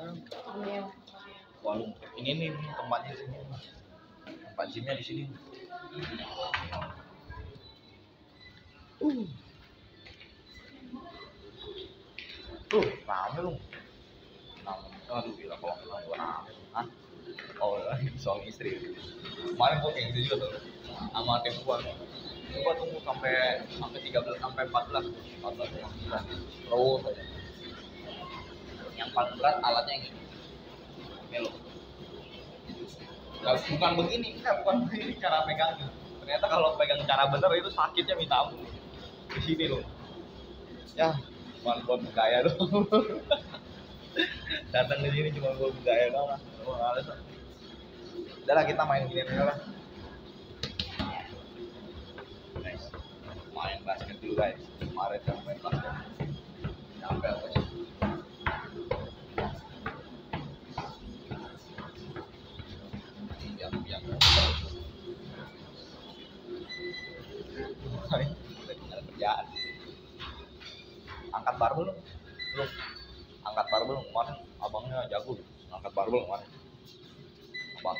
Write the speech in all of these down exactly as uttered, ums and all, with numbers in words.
Iya. Warung ini nih tempatnya di sini. Tempat gymnya di sini. Uh. Tuh, rame lu. Rame. Aduh, gila kalau bilang gua rame. Hah? Oh, suami istri. Kemarin gua kayak gitu juga tuh. Sama tim gua. Gua tunggu sampai sampai tiga belas sampai empat belas. empat belas terus aja. Yang paling berat alatnya yang ini. Ini loh. Ya, bukan begini, ya, bukan begini cara pegangnya. Ternyata kalau pegang cara bener itu sakitnya minta ampun. Di sini loh. Ya, cuma buat gaya doang. Datang ke sini cuma buat gaya doang. Oh, males. Udah lah, kita main gini aja lah. Nice. Main basket dulu guys. Kemarin kan main basket. Sampai apa sih? Kerjaan. Angkat barbel belum? Belum. Angkat barbel kemarin abangnya jago. Angkat barbel kemarin. Abang.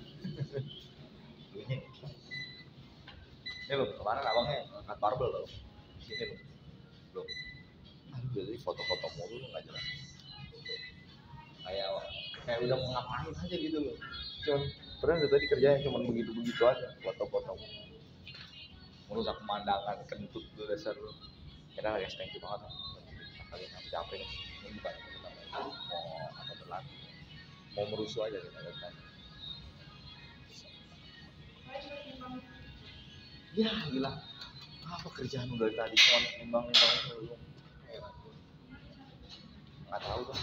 Ini. Ini loh, kemarin abangnya angkat barbel loh. Sini loh. Loh. Aduh, jadi foto-foto mulu lu enggak jelas. Kayak kayak udah mau ngapain aja gitu loh. Cuman pernah udah tadi kerjanya cuma begitu-begitu aja, foto-foto. Merusak pemandangan, kentut lu dasar lu. Ya guys, thank you banget. Kalian yang capek nih, ini bukan kita mau apa berlaku, mau merusuh aja kita kan. Ya gila, apa kerjaan udah tadi cuma nimbang-nimbang lu. Nggak tahu kan.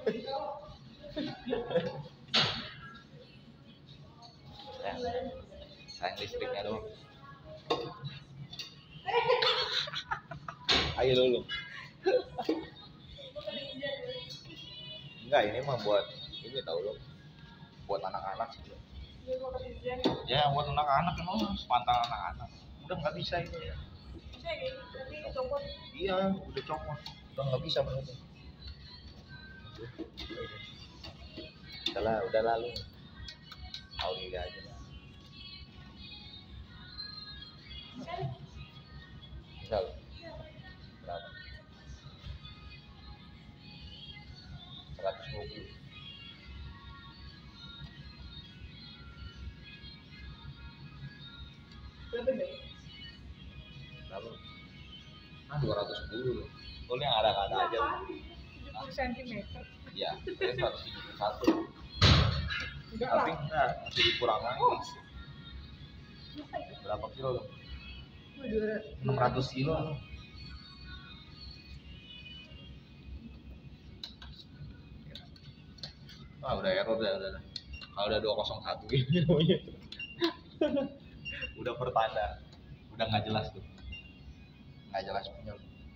Ya, sayang listriknya doang. Ayo dulu. Enggak, ini mah buat ini tahu lo. Buat anak-anak sih. Ya, buat anak-anak emang sepantang anak-anak. Udah nggak bisa ini ya. Iya, udah copot. Udah nggak bisa begitu. Udah udah lalu. Auli aja lah. Misal berapa? seratus dua puluh. Berapa deh? Berapa? Ah, dua ratus sepuluh loh. Soalnya yang ada-ada aja. tujuh puluh sentimeter. Iya, ini seratus tujuh puluh satu. Enggak Tapi lah. enggak, masih dikurang lagi. Oh. Berapa kilo loh? dua enam ratus kilo loh. Ah, udah error udah, udah. Kalau udah dua nol satu gitu namanya. Udah pertanda. Udah nggak jelas tuh. Nggak jelas punya.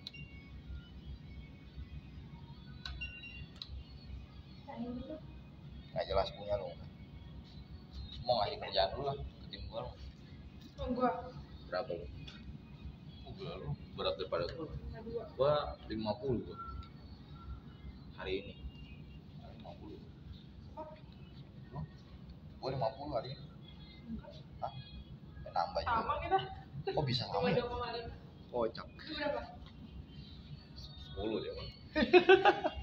Nggak jelas punya lo. Mau ngasih kerjaan dulu lah ke tim gua. Oh, gua Berapa lo? Oh, gila lu berat daripada gua. dua. Gua lima puluh gua. Hari ini. lima puluh. Lu? Gua lima puluh hari ini. Hah? Ya, nambah juga. Sama kita. Kok bisa sama? dua koma lima. Kocak. Itu berapa? sepuluh dia, Bang.